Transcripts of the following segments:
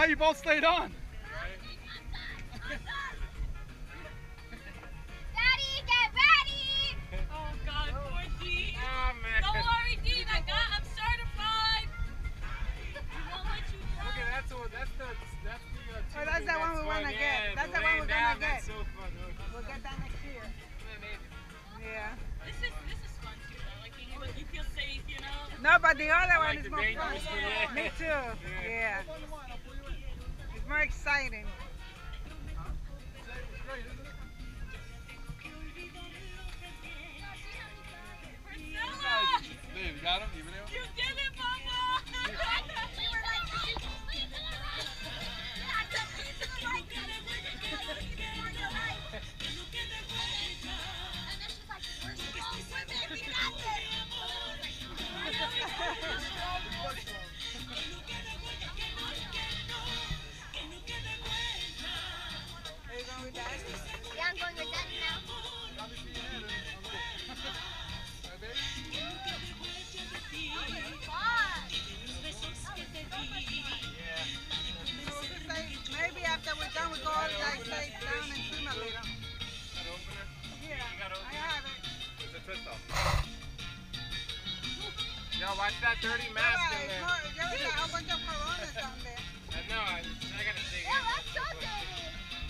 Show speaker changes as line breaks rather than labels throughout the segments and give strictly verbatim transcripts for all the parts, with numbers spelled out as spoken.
you both stayed on.
Daddy, get ready!
Oh God, poor Dean.
Oh man.
Don't worry, Dean. I got. I'm certified. We won't let you down.
Okay, that's all. That's the. That's the. Uh,
Oh, that's the one we want to get. That's the one we're
down,
gonna get.
That's so fun.
We'll get that next year. Yeah.
This is this is fun too. Though. Like you, you feel safe, you know.
No, but the other
I
one
like
is
the
more fun.
dangerous one, yeah.
Me too.
Yeah.
Yeah. It's more exciting.
Pricilla!
Dave, you got him? You video?
You did it, Mama!
Yeah, I'm going with Daddy now.
Maybe after we're done, we go all like stay down and swim a little. Yeah, I have it.
It's a twist off. Yo, watch that dirty mask in there.
There was a whole bunch of coronas down there.
I know. I, I gotta dig
Yeah,
in.
that's so dirty.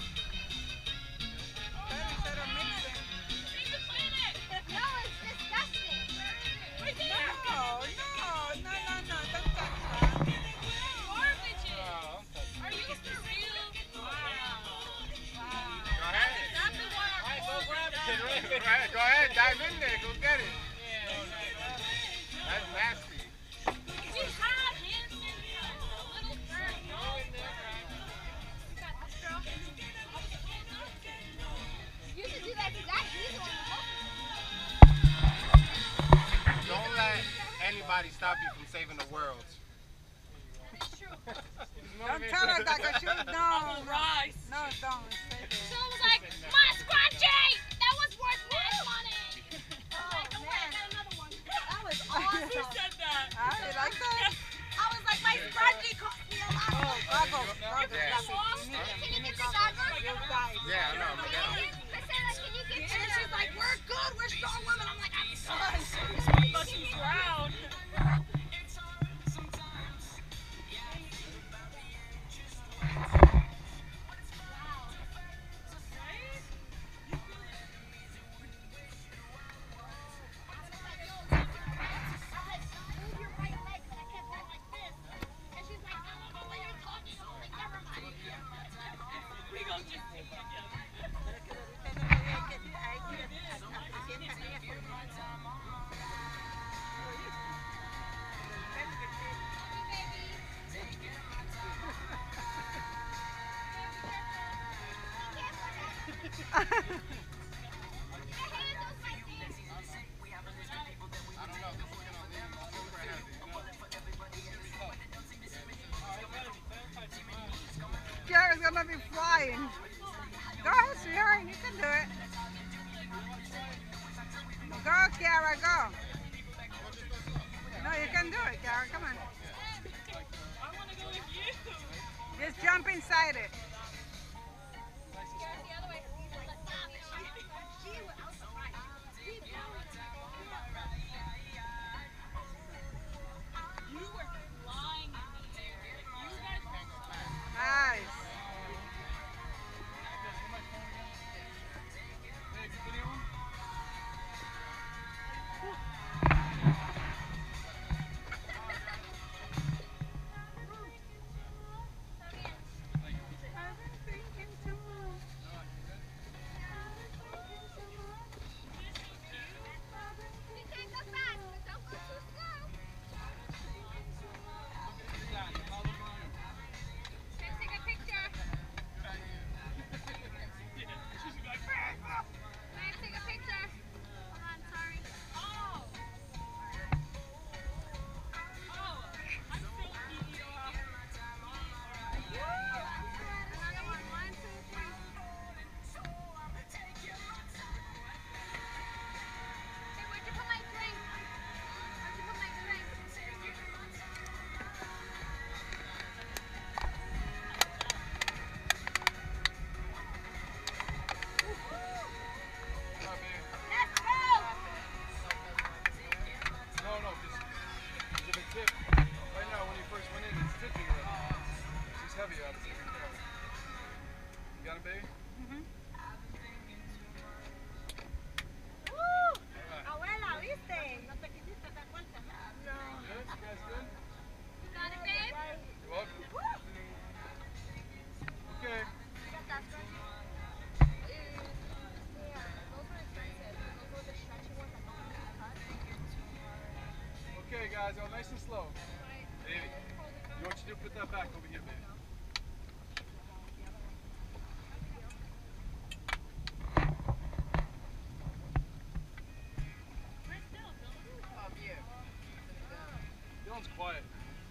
Instead of mixing.
No, it's disgusting.
No, no, no, no, no, don't touch that.
Orphages.
Oh,
Are you for real? Wow.
go ahead.
Exactly why our
Alright, go
orphans
grab it.
are-
Go ahead, go ahead, dive in there, go get it. That's nasty.
We have Hanson, a little bird.
Go in there, grab it.
You got this, girl.
You should do that to Daddy. He's the one who
Don't let anybody stop you from saving the world.
Don't tell her that because she'll, no,
I will rise.
no, don't, stay there.
She was like, my scrunchie! That was worth mad money! I was like, don't worry, I got another one. That was awesome.
Who said that?
Ah, you like that?
I was like, my scrunchie cost me a lot.
Oh, goggles, goggles,
Yeah.
goggles. You need them,
Can
you
you
need
get the
goggles.
goggles?
You'll die.
Yeah, I know, I'm gonna get them.
Priscilla, can you get
And she's like, we're good, we're strong women. I'm like, I'm sorry.
Fucking drown.
move your right leg, but I kept going like this. And she's like, I don't know what you're talking about. I'm like, never mind.
We gonna just stick together.
Kiara's gonna be flying. Go ahead, sweetheart, you can do it. Go, Kiara, go. No, you can do it, Kiara, come on.
I wanna go with you.
Just jump inside it.
You were flying in the air. Like, you guys were
Nice.
guys. Go nice and slow. Baby, you want you to put that back over here, baby. Dylan's quiet.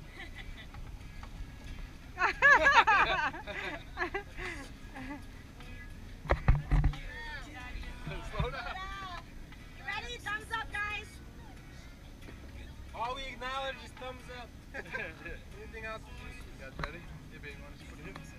Slow down.
Ready? Thumbs up, guys.
All we acknowledge is thumbs up. Anything else? You guys ready? Yeah, baby, want to just put it in?